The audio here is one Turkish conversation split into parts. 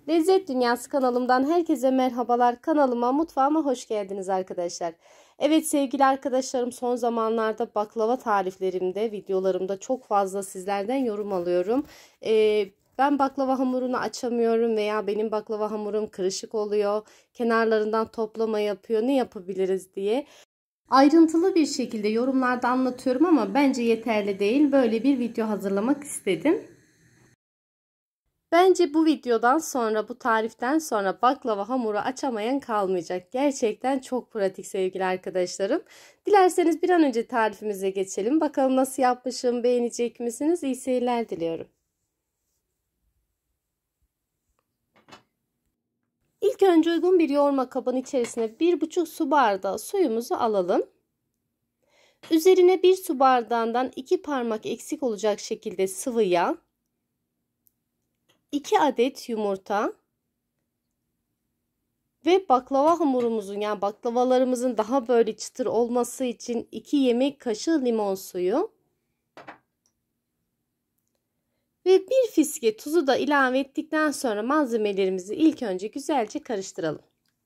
Lezzet Dünyası kanalımdan herkese merhabalar. Kanalıma, mutfağıma hoş geldiniz arkadaşlar. Evet sevgili arkadaşlarım, son zamanlarda baklava tariflerimde, videolarımda çok fazla sizlerden yorum alıyorum. Ben baklava hamurunu açamıyorum veya benim baklava hamurum kırışık oluyor, kenarlarından toplama yapıyor, ne yapabiliriz diye. Ayrıntılı bir şekilde yorumlarda anlatıyorum ama bence yeterli değil. Böyle bir video hazırlamak istedim. Bence bu videodan sonra, bu tariften sonra baklava hamuru açamayan kalmayacak. Gerçekten çok pratik sevgili arkadaşlarım. Dilerseniz bir an önce tarifimize geçelim. Bakalım nasıl yapmışım, beğenecek misiniz? İyi seyirler diliyorum. İlk önce uygun bir yoğurma kabının içerisine 1,5 su bardağı suyumuzu alalım. Üzerine 1 su bardağından 2 parmak eksik olacak şekilde sıvı yağ, 2 adet yumurta ve baklava hamurumuzun, yani baklavalarımızın daha böyle çıtır olması için 2 yemek kaşığı limon suyu ve 1 fiske tuzu da ilave ettikten sonra malzemelerimizi ilk önce güzelce karıştıralım.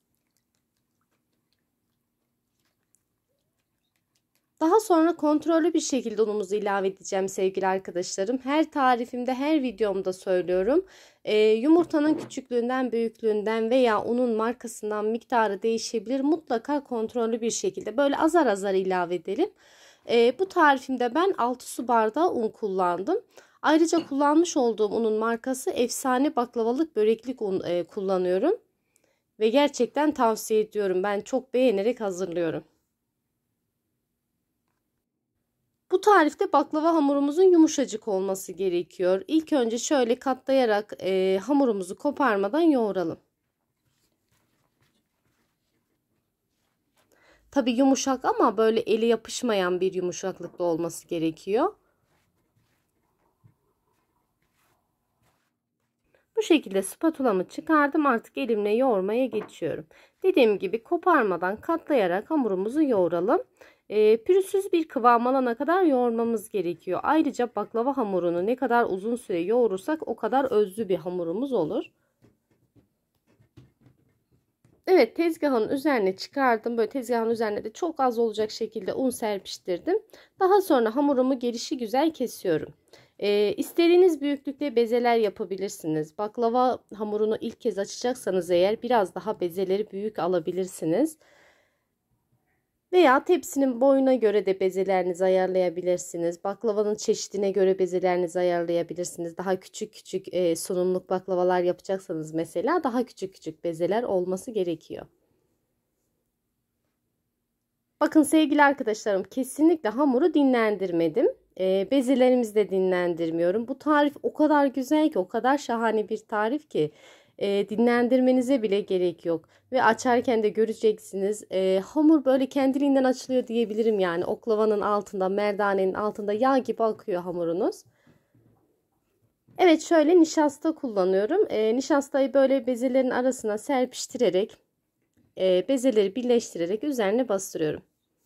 Daha sonra kontrollü bir şekilde unumuzu ilave edeceğim sevgili arkadaşlarım. Her tarifimde, her videomda söylüyorum. Yumurtanın küçüklüğünden, büyüklüğünden veya unun markasından miktarı değişebilir. Mutlaka kontrollü bir şekilde böyle azar azar ilave edelim. Bu tarifimde ben 6 su bardağı un kullandım. Ayrıca kullanmış olduğum unun markası efsane baklavalık böreklik un kullanıyorum. Ve gerçekten tavsiye ediyorum. Ben çok beğenerek hazırlıyorum. Bu tarifte baklava hamurumuzun yumuşacık olması gerekiyor. İlk önce şöyle katlayarak hamurumuzu koparmadan yoğuralım. Tabii yumuşak ama böyle eli yapışmayan bir yumuşaklıkta olması gerekiyor. Bu şekilde spatulamı çıkardım. Artık elimle yoğurmaya geçiyorum. Dediğim gibi koparmadan katlayarak hamurumuzu yoğuralım. Pürüzsüz bir kıvam alana kadar yoğurmamız gerekiyor. Ayrıca baklava hamurunu ne kadar uzun süre yoğurursak o kadar özlü bir hamurumuz olur. Evet, tezgahın üzerine çıkardım. Böyle tezgahın üzerine de çok az olacak şekilde un serpiştirdim. Daha sonra hamurumu gelişigüzel kesiyorum. İstediğiniz büyüklükte bezeler yapabilirsiniz. Baklava hamurunu ilk kez açacaksanız eğer biraz daha bezeleri büyük alabilirsiniz. Veya tepsinin boyuna göre de bezelerinizi ayarlayabilirsiniz. Baklavanın çeşidine göre bezelerinizi ayarlayabilirsiniz. Daha küçük küçük sunumluk baklavalar yapacaksanız mesela daha küçük küçük bezeler olması gerekiyor. Bakın sevgili arkadaşlarım, kesinlikle hamuru dinlendirmedim. Bezelerimizi de dinlendirmiyorum. Bu tarif o kadar güzel ki, o kadar şahane bir tarif ki dinlendirmenize bile gerek yok. Ve açarken de göreceksiniz, hamur böyle kendiliğinden açılıyor diyebilirim yani. Oklavanın altında, merdanenin altında yağ gibi akıyor hamurunuz. Evet, şöyle nişasta kullanıyorum. Nişastayı böyle bezelerin arasına serpiştirerek, bezeleri birleştirerek üzerine bastırıyorum.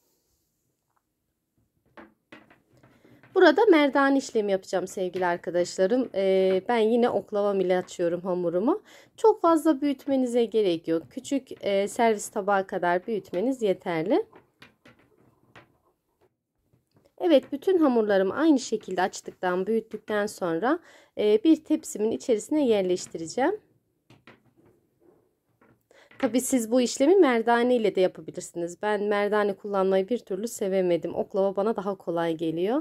Burada merdane işlemi yapacağım sevgili arkadaşlarım. Ben yine oklavam ile açıyorum hamurumu. Çok fazla büyütmenize gerek yok. Küçük servis tabağı kadar büyütmeniz yeterli. Evet, bütün hamurlarımı aynı şekilde açtıktan, büyüttükten sonra bir tepsimin içerisine yerleştireceğim. Tabii siz bu işlemi merdane ile de yapabilirsiniz. Ben merdane kullanmayı bir türlü sevemedim. Oklava bana daha kolay geliyor.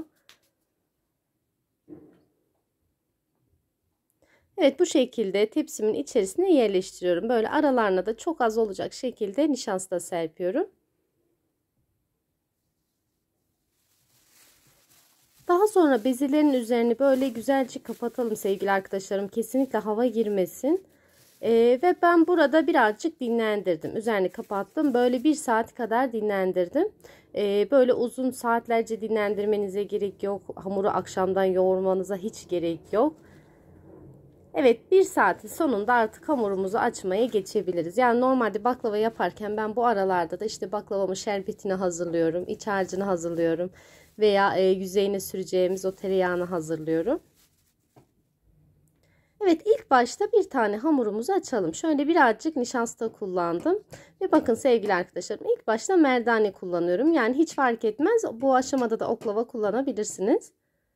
Evet, bu şekilde tepsimin içerisine yerleştiriyorum. Böyle aralarına da çok az olacak şekilde nişasta serpiyorum. Daha sonra bezelerin üzerini böyle güzelce kapatalım sevgili arkadaşlarım. Kesinlikle hava girmesin. Ve ben burada birazcık dinlendirdim. Üzerini kapattım. Böyle 1 saat kadar dinlendirdim. Böyle uzun saatlerce dinlendirmenize gerek yok. Hamuru akşamdan yoğurmanıza hiç gerek yok. Evet, 1 saatin sonunda artık hamurumuzu açmaya geçebiliriz. Yani normalde baklava yaparken ben bu aralarda da işte baklavamın şerbetini hazırlıyorum. İç harcını hazırlıyorum. Veya yüzeyine süreceğimiz o tereyağını hazırlıyorum. Evet, ilk başta bir tane hamurumuzu açalım. Şöyle birazcık nişasta kullandım. Ve bakın sevgili arkadaşlarım, ilk başta merdane kullanıyorum. Yani hiç fark etmez. Bu aşamada da oklava kullanabilirsiniz.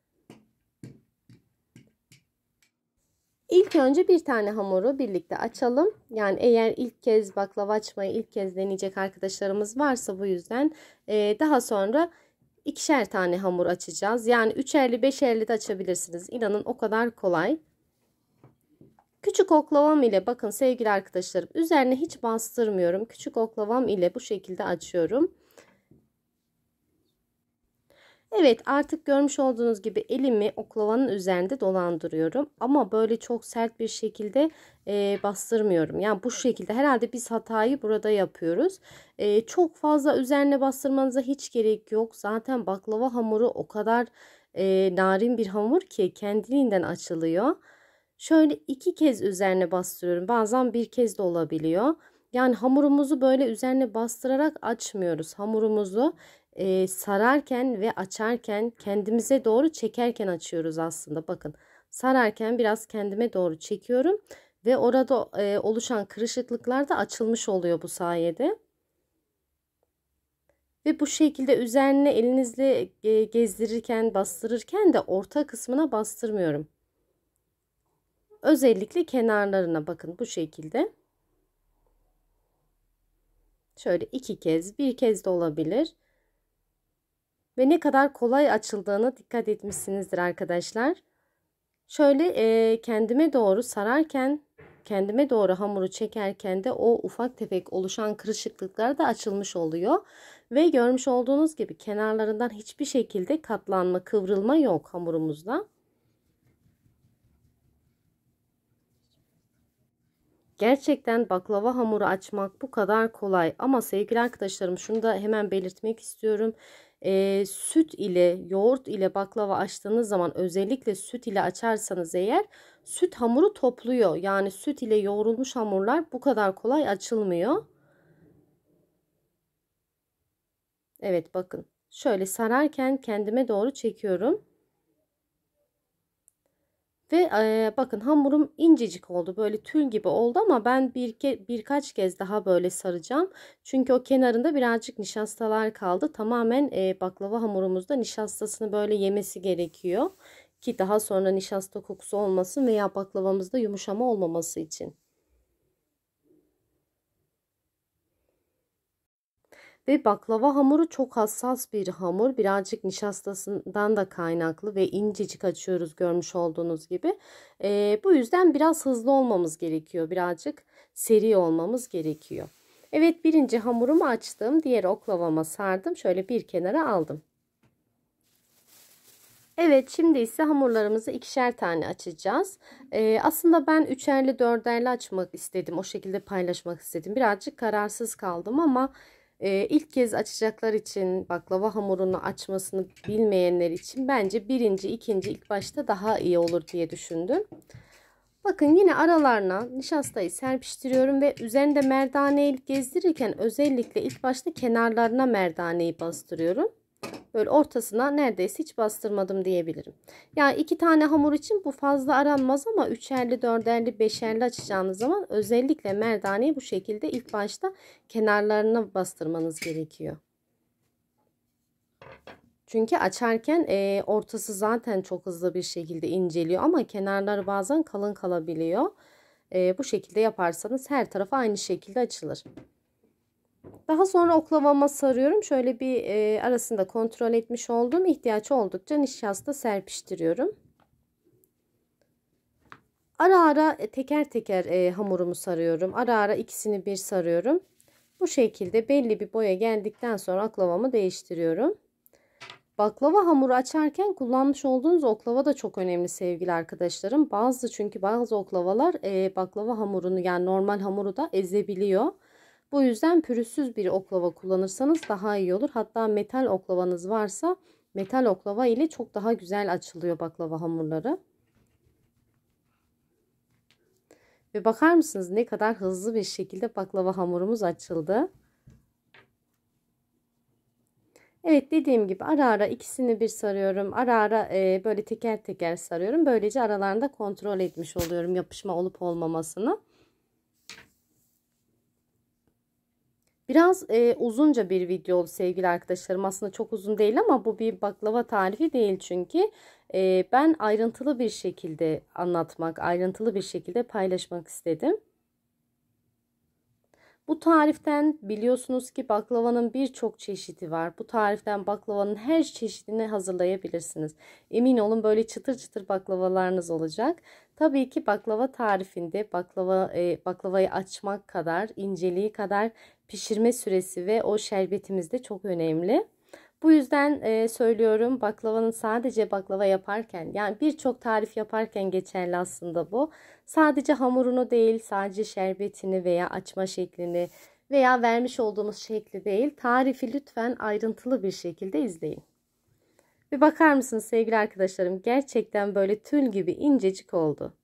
İlk önce bir tane hamuru birlikte açalım. Yani eğer ilk kez baklava açmayı ilk kez deneyecek arkadaşlarımız varsa bu yüzden daha sonra ikişer tane hamur açacağız. Yani üçerli beşerli de açabilirsiniz. İnanın o kadar kolay. Küçük oklavam ile bakın sevgili arkadaşlarım, üzerine hiç bastırmıyorum. Küçük oklavam ile bu şekilde açıyorum. Evet, artık görmüş olduğunuz gibi elimi oklavanın üzerinde dolandırıyorum. Ama böyle çok sert bir şekilde bastırmıyorum. Yani bu şekilde herhalde biz hatayı burada yapıyoruz. Çok fazla üzerine bastırmanıza hiç gerek yok. Zaten baklava hamuru o kadar narin bir hamur ki kendiliğinden açılıyor. Şöyle iki kez üzerine bastırıyorum. Bazen bir kez de olabiliyor. Yani hamurumuzu böyle üzerine bastırarak açmıyoruz. Hamurumuzu sararken ve açarken kendimize doğru çekerken açıyoruz aslında. Bakın, sararken biraz kendime doğru çekiyorum ve orada oluşan kırışıklıklar da açılmış oluyor bu sayede. Ve bu şekilde üzerine elinizle gezdirirken, bastırırken de orta kısmına bastırmıyorum. Özellikle kenarlarına bakın bu şekilde. Şöyle iki kez, bir kez de olabilir. Ve ne kadar kolay açıldığına dikkat etmişsinizdir arkadaşlar. Şöyle kendime doğru sararken, kendime doğru hamuru çekerken de o ufak tefek oluşan kırışıklıklar da açılmış oluyor. Ve görmüş olduğunuz gibi kenarlarından hiçbir şekilde katlanma, kıvrılma yok hamurumuzda. Gerçekten baklava hamuru açmak bu kadar kolay. Ama sevgili arkadaşlarım, şunu da hemen belirtmek istiyorum. Süt ile yoğurt ile baklava açtığınız zaman, özellikle süt ile açarsanız eğer, süt hamuru topluyor. Yani süt ile yoğrulmuş hamurlar bu kadar kolay açılmıyor. Evet, bakın şöyle sararken kendime doğru çekiyorum. Ve bakın hamurum incecik oldu. Böyle tül gibi oldu ama ben birkaç kez daha böyle saracağım. Çünkü o kenarında birazcık nişastalar kaldı. Tamamen baklava hamurumuzda nişastasını böyle yemesi gerekiyor. Ki daha sonra nişasta kokusu olmasın veya baklavamızda yumuşama olmaması için. Ve baklava hamuru çok hassas bir hamur. Birazcık nişastasından da kaynaklı ve incecik açıyoruz görmüş olduğunuz gibi. Bu yüzden biraz hızlı olmamız gerekiyor. Birazcık seri olmamız gerekiyor. Evet, birinci hamurumu açtım. Diğer oklavama sardım. Şöyle bir kenara aldım. Evet, şimdi ise hamurlarımızı ikişer tane açacağız. Aslında ben üçerli dörderli açmak istedim. O şekilde paylaşmak istedim. Birazcık kararsız kaldım ama ilk kez açacaklar için, baklava hamurunu açmasını bilmeyenler için bence birinci, ikinci ilk başta daha iyi olur diye düşündüm. Bakın, yine aralarına nişastayı serpiştiriyorum ve üzerinde merdaneyi gezdirirken özellikle ilk başta kenarlarına merdaneyi bastırıyorum. Böyle ortasına neredeyse hiç bastırmadım diyebilirim. Yani iki tane hamur için bu fazla aranmaz ama üçerli, dörderli, beşerli açacağınız zaman özellikle merdaneyi bu şekilde ilk başta kenarlarına bastırmanız gerekiyor. Çünkü açarken ortası zaten çok hızlı bir şekilde inceliyor ama kenarları bazen kalın kalabiliyor. Bu şekilde yaparsanız her tarafı aynı şekilde açılır. Daha sonra oklavama sarıyorum. Şöyle bir arasında kontrol etmiş oldum. İhtiyaç oldukça nişasta serpiştiriyorum. Ara ara teker teker hamurumu sarıyorum. Ara ara ikisini bir sarıyorum. Bu şekilde belli bir boya geldikten sonra oklavamı değiştiriyorum. Baklava hamuru açarken kullanmış olduğunuz oklava da çok önemli sevgili arkadaşlarım. Çünkü bazı oklavalar baklava hamurunu, yani normal hamuru da ezebiliyor. Bu yüzden pürüzsüz bir oklava kullanırsanız daha iyi olur. Hatta metal oklavanız varsa metal oklava ile çok daha güzel açılıyor baklava hamurları. Ve bakar mısınız ne kadar hızlı bir şekilde baklava hamurumuz açıldı. Evet, dediğim gibi ara ara ikisini bir sarıyorum. Ara ara böyle teker teker sarıyorum. Böylece aralarında kontrol etmiş oluyorum yapışma olup olmamasını. Biraz uzunca bir video oldu sevgili arkadaşlarım. Aslında çok uzun değil ama bu bir baklava tarifi değil çünkü. Ben ayrıntılı bir şekilde anlatmak, ayrıntılı bir şekilde paylaşmak istedim. Bu tariften biliyorsunuz ki baklavanın birçok çeşidi var. Bu tariften baklavanın her çeşidini hazırlayabilirsiniz. Emin olun böyle çıtır çıtır baklavalarınız olacak. Tabii ki baklava tarifinde baklavayı açmak kadar, inceliği kadar pişirme süresi ve o şerbetimiz de çok önemli. Bu yüzden söylüyorum, baklavanın sadece baklava yaparken, yani birçok tarif yaparken geçerli aslında bu. Sadece hamurunu değil, sadece şerbetini veya açma şeklini veya vermiş olduğumuz şekli değil, tarifi lütfen ayrıntılı bir şekilde izleyin. Bir bakar mısınız sevgili arkadaşlarım? Gerçekten böyle tül gibi incecik oldu.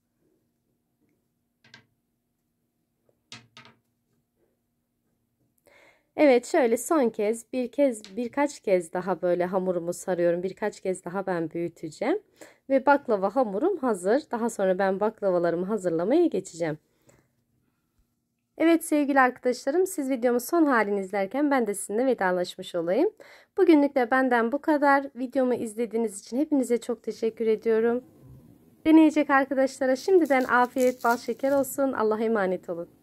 Evet, şöyle son kez birkaç kez daha böyle hamurumu sarıyorum. Birkaç kez daha ben büyüteceğim. Ve baklava hamurum hazır. Daha sonra ben baklavalarımı hazırlamaya geçeceğim. Evet sevgili arkadaşlarım, siz videomun son halini izlerken ben de sizinle vedalaşmış olayım. Bugünlük de benden bu kadar. Videomu izlediğiniz için hepinize çok teşekkür ediyorum. Deneyecek arkadaşlara şimdiden afiyet bal şeker olsun. Allah'a emanet olun.